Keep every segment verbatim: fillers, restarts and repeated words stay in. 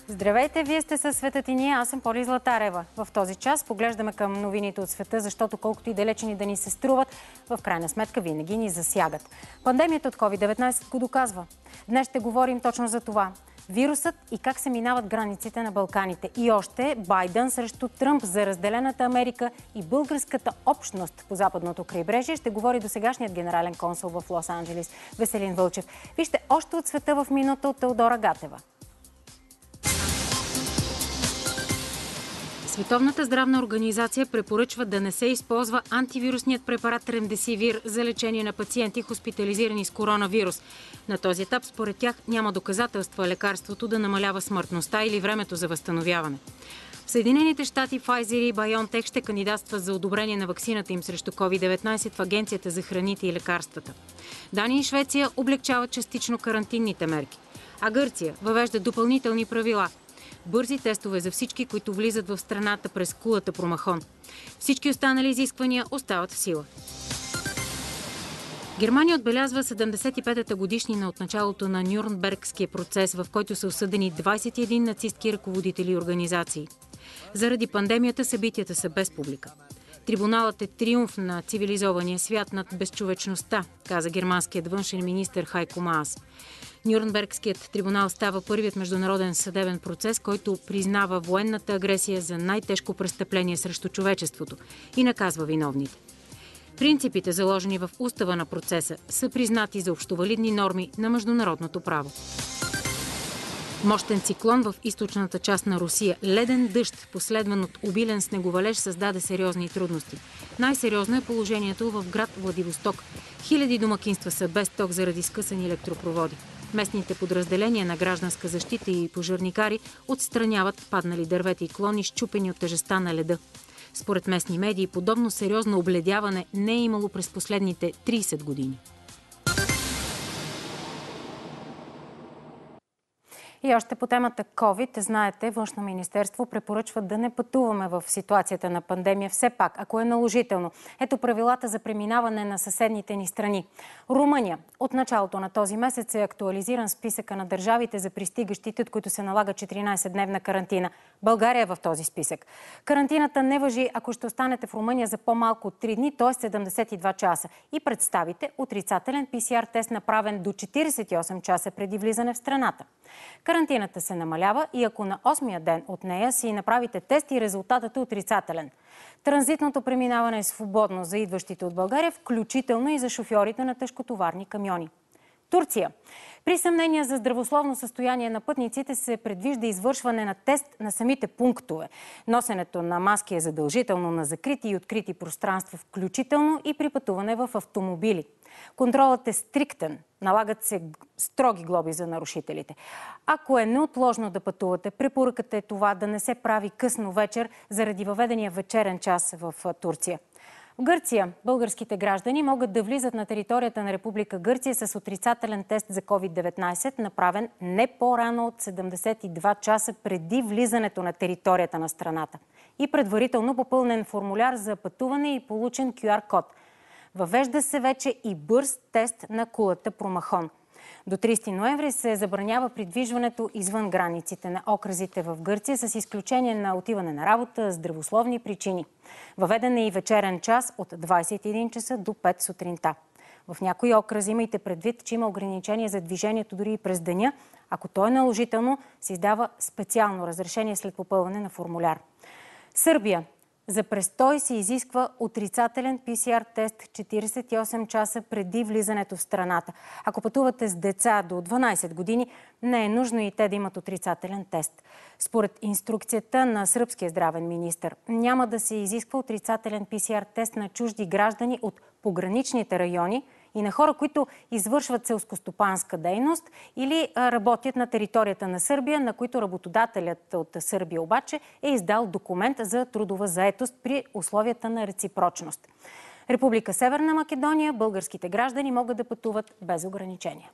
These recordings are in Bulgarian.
Здравейте, вие сте със Светът и ние, аз съм Поли Златарева. В този час поглеждаме към новините от света, защото колкото и далечени да ни се струват, в крайна сметка винаги ни засягат. Пандемията от ковид деветнайсет го доказва. Днес ще говорим точно за това. Вирусът и как се минават границите на Балканите. И още Байден срещу Тръмп за разделената Америка и българската общност по западното крайбрежие. Ще говори досегашният генерален консул в Лос-Анджелис Веселин Вълчев. Вижте още от света в минута от Теодора Гатева. Световната здравна организация препоръчва да не се използва антивирусният препарат Ремдесивир за лечение на пациенти, хоспитализирани с коронавирус. На този етап, според тях, няма доказателства лекарството да намалява смъртността или времето за възстановяване. В Съединените щати Pfizer и BioNTech ще кандидатстват за одобрение на ваксината им срещу ковид деветнайсет в Агенцията за храните и лекарствата. Дания и Швеция облегчават частично карантинните мерки, а Гърция въвежда допълнителни правила. Бързи тестове за всички, които влизат в страната през кулата Промахон. Всички останали изисквания остават в сила. Германия отбелязва седемдесет и петата годишнина от началото на Нюрнбергския процес, в който са осъдени двайсет и един нацистки ръководители и организации. Заради пандемията събитията са без публика. Трибуналът е триумф на цивилизования свят над безчовечността, каза германският външен министър Хайко Маас. Нюрнбергският трибунал става първият международен съдебен процес, който признава военната агресия за най-тежко престъпление срещу човечеството и наказва виновните. Принципите, заложени в устава на процеса, са признати за общовалидни норми на международното право. Мощен циклон в източната част на Русия, леден дъжд, последван от обилен снеговалеж, създаде сериозни трудности. Най-сериозно е положението в град Владивосток. Хиляди домакинства са без ток заради скъсани електропроводи. Местните подразделения на гражданска защита и пожарникари отстраняват паднали дървета и клони, счупени от тежестта на леда. Според местни медии, подобно сериозно обледяване не е имало през последните трийсет години. И още по темата COVID, знаете, Външно министерство препоръчва да не пътуваме в ситуацията на пандемия, все пак, ако е наложително. Ето правилата за преминаване на съседните ни страни. Румъния. От началото на този месец е актуализиран списъка на държавите за пристигащите, от които се налага четиринайсетдневна карантина. България е в този списък. Карантината не важи, ако ще останете в Румъния за по-малко от три дни, т.е. седемдесет и два часа. И представите отрицателен пи си ар тест, направен до четирийсет и осем часа преди влизане в страната. Карантината се намалява и ако на осмия ден от нея си направите тест и резултатът е отрицателен. Транзитното преминаване е свободно за идващите от България, включително и за шофьорите на тежкотоварни камиони. Турция. При съмнение за здравословно състояние на пътниците се предвижда извършване на тест на самите пунктове. Носенето на маски е задължително на закрити и открити пространства, включително и при пътуване в автомобили. Контролът е стриктен. Налагат се строги глоби за нарушителите. Ако е неотложно да пътувате, препоръката е това да не се прави късно вечер заради въведения вечерен час в Турция. В Гърция българските граждани могат да влизат на територията на Република Гърция с отрицателен тест за ковид деветнайсет, направен не по-рано от седемдесет и два часа преди влизането на територията на страната. И предварително попълнен формуляр за пътуване и получен кю ар код. Въвежда се вече и бърз тест на кулата Промахон. До трийсети ноември се забранява придвижването извън границите на окръзите в Гърция, с изключение на отиване на работа, здравословни причини. Въведен е и вечерен час от двайсет и един часа до пет сутринта. В някои окръзи имайте предвид, че има ограничения за движението дори и през деня. Ако то е наложително, се издава специално разрешение след попълване на формуляр. Сърбия. За престой се изисква отрицателен пи си ар тест четирийсет и осем часа преди влизането в страната. Ако пътувате с деца до дванайсет години, не е нужно и те да имат отрицателен тест. Според инструкцията на сръбския здравен министър, няма да се изисква отрицателен пи си ар тест на чужди граждани от пограничните райони и на хора, които извършват селскостопанска дейност или работят на територията на Сърбия, на които работодателят от Сърбия обаче е издал документ за трудова заетост при условията на реципрочност. Република Северна Македония българските граждани могат да пътуват без ограничения.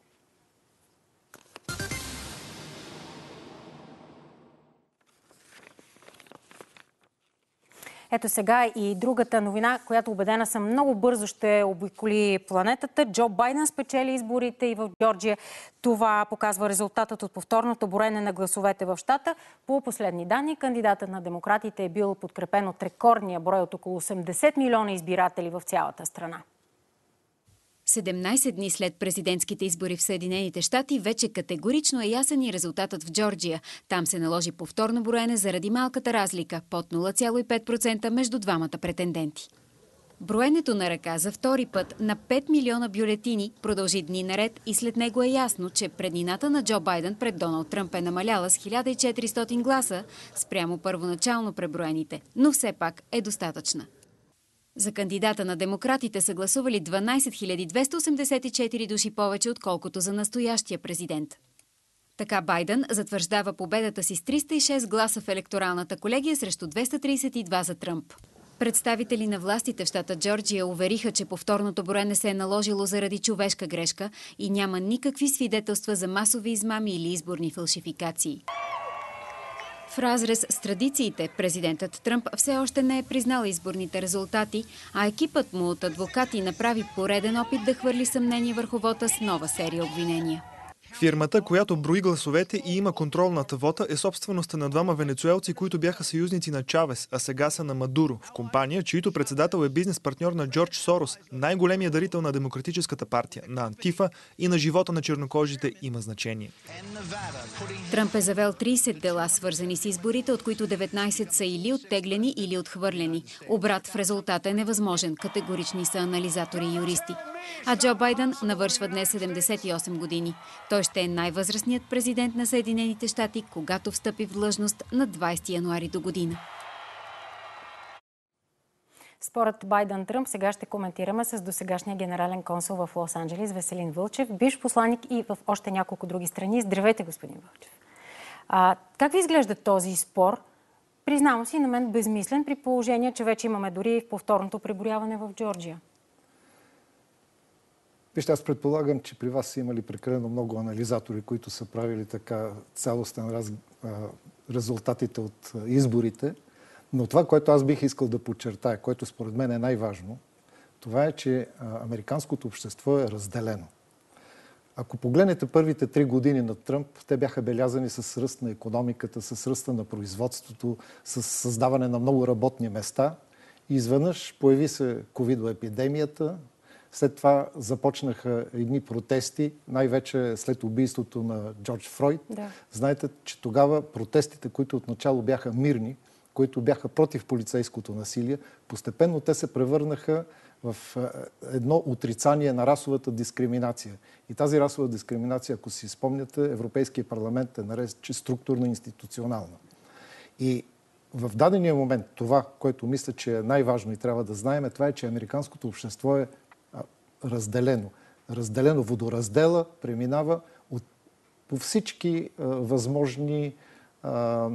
Ето сега и другата новина, която убедена съм много бързо ще обиколи планетата. Джо Байден спечели изборите и в Джорджия. Това показва резултатът от повторното броене на гласовете в щата. По последни данни, кандидатът на демократите е бил подкрепен от рекордния брой от около осемдесет милиона избиратели в цялата страна. седемнайсет дни след президентските избори в Съединените щати вече категорично е ясен и резултатът в Джорджия. Там се наложи повторно броене заради малката разлика под нула цяло и пет процента между двамата претенденти. Броенето на ръка за втори път на пет милиона бюлетини продължи дни наред и след него е ясно, че преднината на Джо Байден пред Доналд Тръмп е намаляла с хиляда и четиристотин гласа спрямо първоначално преброените, но все пак е достатъчна. За кандидата на демократите са гласували дванайсет хиляди двеста осемдесет и четири души повече, отколкото за настоящия президент. Така Байден затвърждава победата си с триста и шест гласа в електоралната колегия срещу двеста трийсет и два за Тръмп. Представители на властите в щата Джорджия увериха, че повторното броене се е наложило заради човешка грешка и няма никакви свидетелства за масови измами или изборни фалшификации. В разрез с традициите, президентът Тръмп все още не е признал изборните резултати, а екипът му от адвокати направи пореден опит да хвърли съмнение върху вота с нова серия обвинения. Фирмата, която брои гласовете и има контрол над вота, е собствеността на двама венецуелци, които бяха съюзници на Чавес, а сега са на Мадуро, в компания, чието председател е бизнес партньор на Джордж Сорос, най-големия дарител на Демократическата партия, на Антифа и на живота на чернокожите има значение. Тръмп е завел трийсет дела, свързани с изборите, от които деветнайсет са или оттеглени, или отхвърлени. Обрат в резултата е невъзможен, категорични са анализатори и юристи. А Джо Байден навършва днес седемдесет и осем години. Той ще е най-възрастният президент на Съединените щати, когато встъпи в длъжност на двайсети януари до година. Според Байден-Тръмп сега ще коментираме с досегашния генерален консул в Лос-Анджелис Веселин Вълчев, бивш посланик и в още няколко други страни. Здравейте, господин Вълчев. А, как ви изглежда този спор? Признавам си, на мен безмислен, при положение, че вече имаме дори повторното преброяване в Джорджия. Вижте, аз предполагам, че при вас са имали прекалено много анализатори, които са правили така цялостен раз, а, резултатите от изборите. Но това, което аз бих искал да подчертая, което според мен е най-важно, това е, че а, американското общество е разделено. Ако погледнете първите три години на Тръмп, те бяха белязани с ръст на икономиката, с ръста на производството, с създаване на много работни места. И изведнъж появи се ковид-епидемията. След това започнаха едни протести, най-вече след убийството на Джордж Флойд. Да. Знаете, че тогава протестите, които отначало бяха мирни, които бяха против полицейското насилие, постепенно те се превърнаха в едно отрицание на расовата дискриминация. И тази расова дискриминация, ако си спомняте, Европейския парламент е нарече структурна институционална. И в дадения момент това, което мисля, че е най-важно и трябва да знаем, това е, че американското общество е разделено. Разделено водораздела преминава от, по всички а, възможни а,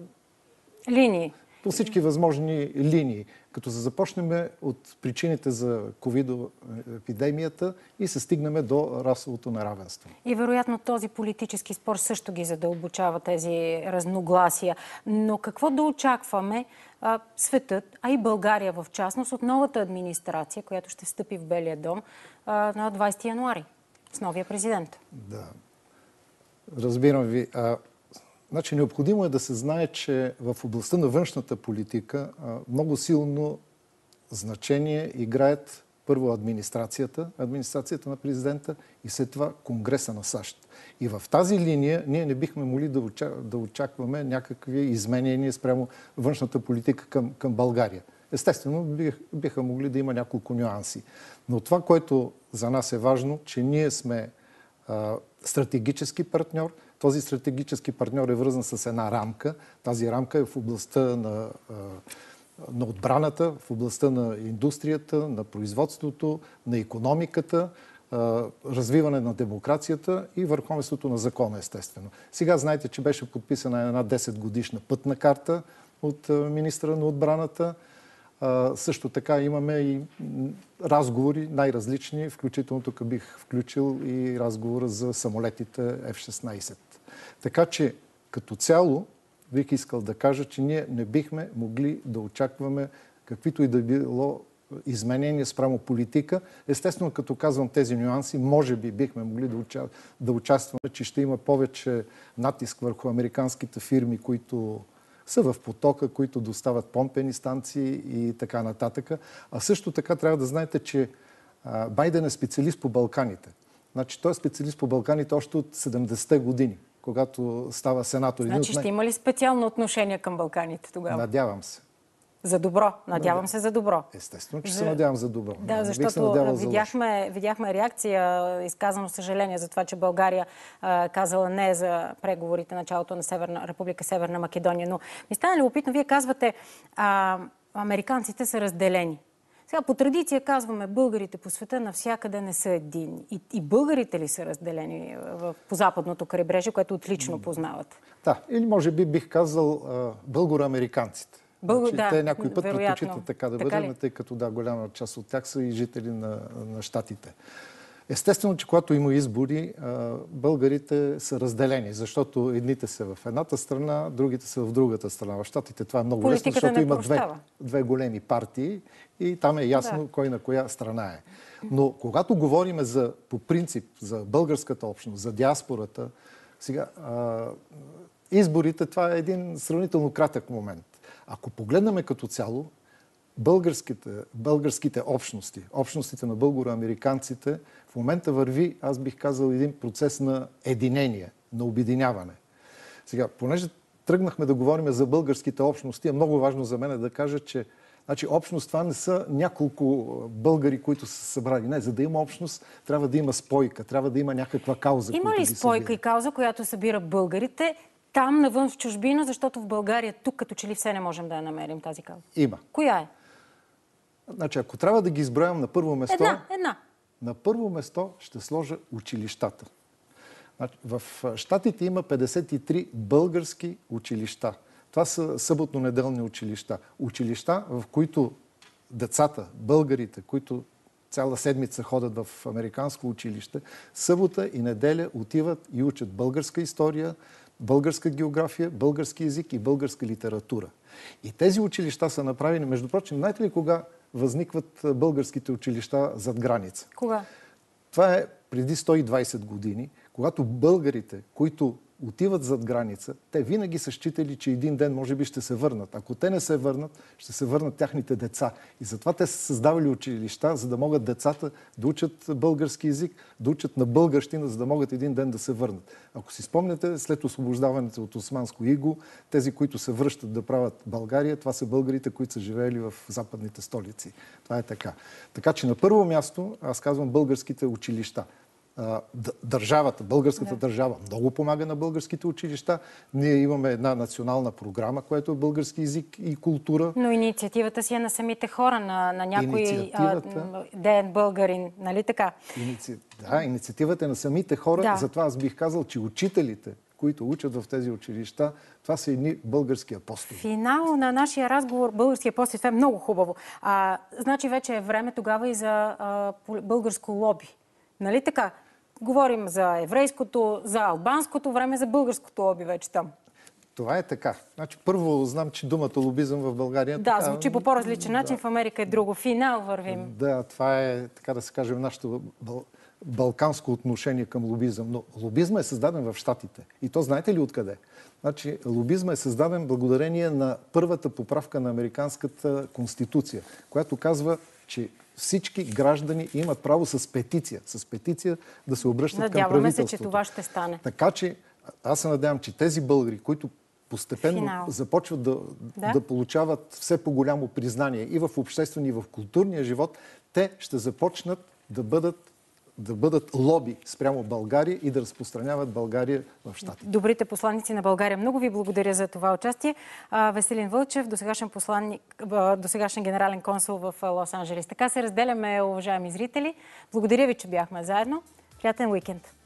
линии. По всички възможни линии. Като започнем от причините за ковид-епидемията и се стигнем до расовото неравенство. И вероятно този политически спор също ги задълбочава тези разногласия. Но какво да очакваме а, светът, а и България в частност, от новата администрация, която ще встъпи в Белия дом а, на двайсети януари с новия президент? Да. Разбирам ви. А, значи, необходимо е да се знае, че в областта на външната политика а, много силно значение играят първо администрацията, администрацията на президента и след това Конгреса на САЩ. И в тази линия ние не бихме могли да, очак, да очакваме някакви изменения спрямо външната политика към, към България. Естествено, бих, биха могли да има няколко нюанси. Но това, което за нас е важно, че ние сме а, стратегически партньор. Този стратегически партньор е връзан с една рамка. Тази рамка е в областта на, на отбраната, в областта на индустрията, на производството, на икономиката, развиване на демокрацията и върховенството на закона, естествено. Сега знаете, че беше подписана една десет годишна пътна карта от министъра на отбраната. Също така имаме и разговори най-различни, включително тук бих включил и разговора за самолетите Еф шестнайсет. Така че като цяло бих искал да кажа, че ние не бихме могли да очакваме каквито и да било изменения спрямо политика. Естествено, като казвам тези нюанси, може би бихме могли да, уча... да участваме, че ще има повече натиск върху американските фирми, които са в потока, които доставят помпени станции и така нататък. А също така трябва да знаете, че а, Байден е специалист по Балканите. Значи той е специалист по Балканите още от седемдесетте години, когато става сенатор. Значи ще има ли специално отношение към Балканите тогава? Надявам се. За добро. Надявам се за добро. Естествено, че за... се надявам за добро. Да, не защото видяхме, видяхме реакция, изказано съжаление за това, че България а, казала не за преговорите началото на Северна, Република Северна Македония. Но ми стана любопитно, вие казвате, а, американците са разделени. Сега по традиция казваме, българите по света навсякъде не са единни. И, и българите ли са разделени в, по западното крайбрежие, което отлично познавате? Да, или може би бих казал българо-американците. Бълг... Значи, да, те някой път вероятно. предпочитат така да така бъдем, тъй като да, голяма част от тях са и жители на, на щатите. Естествено, че когато има избори, българите са разделени, защото едните са в едната страна, другите са в другата страна. В щатите това е много лесно, защото има две, две големи партии и там е ясно да. Кой на коя страна е. Но когато говорим за, по принцип за българската общност, за диаспората, сега, а, изборите, това е един сравнително кратък момент. Ако погледнем като цяло, българските, българските общности, общностите на българо-американците, в момента върви, аз бих казал, един процес на единение, на обединяване. Сега, понеже тръгнахме да говорим за българските общности, е много важно за мен да кажа, че значи, общност това не са няколко българи, които са събрали. Не, за да има общност, трябва да има спойка, трябва да има някаква кауза. Има ли спойка и кауза, която събира българите там, навън в чужбина, защото в България тук като че ли все не можем да я намерим тази кауза? Има. Коя е? Значи, ако трябва да ги изброявам на първо место... Една, една. На първо место ще сложа училищата. Значи, в щатите има петдесет и три български училища. Това са съботно-неделни училища. Училища, в които децата, българите, които цяла седмица ходят в американско училище, събота и неделя отиват и учат българска история, българска география, български език и българска литература. И тези училища са направени, между прочим, знаете ли кога възникват българските училища зад граница? Кога? Това е преди сто и двайсет години, когато българите, които отиват зад граница, те винаги са считали, че един ден може би ще се върнат. Ако те не се върнат, ще се върнат тяхните деца. И затова те са създавали училища, за да могат децата да учат български език, да учат на българщина, за да могат един ден да се върнат. Ако си спомняте, след освобождаването от османско иго, тези, които се връщат да правят България, това са българите, които са живеели в западните столици. Това е така. Така че на първо място аз казвам българските училища. Държавата, българската да. държава много помага на българските училища. Ние имаме една национална програма, която е български език и култура. Но инициативата си е на самите хора, на, на някой инициативата... ден българин, нали така? Иници... Да, инициативата е на самите хора. Да. Затова аз бих казал, че учителите, които учат в тези училища, това са едни български апостоли. Финал на нашия разговор, български апостоли, това е много хубаво. А, значи вече е време тогава и за а, българско лоби. Нали така? Говорим за еврейското, за албанското време, за българското лоби вече там. Това е така. Значи, първо знам, че думата лобизъм в България... Да, така, звучи по по-различен да. начин. В Америка е друго. Финал вървим. Да, това е, така да се каже, нашето бал... балканско отношение към лобизъм. Но лобизма е създаден в Щатите. И то знаете ли откъде? Значи, лобизма е създаден благодарение на първата поправка на Американската конституция, която казва, че всички граждани имат право с петиция, с петиция да се обръщат към правителството. Надяваме се, че това ще стане. Така че аз се надявам, че тези българи, които постепенно Финал. започват да, да? да получават все по-голямо признание и в обществения, и в културния живот, те ще започнат да бъдат да бъдат лоби спрямо България и да разпространяват България в щатите. Добрите посланици на България. Много ви благодаря за това участие. Веселин Вълчев, досегашен посланник, досегашен генерален консул в Лос-Анджелес. Така се разделяме, уважаеми зрители. Благодаря ви, че бяхме заедно. Приятен уикенд!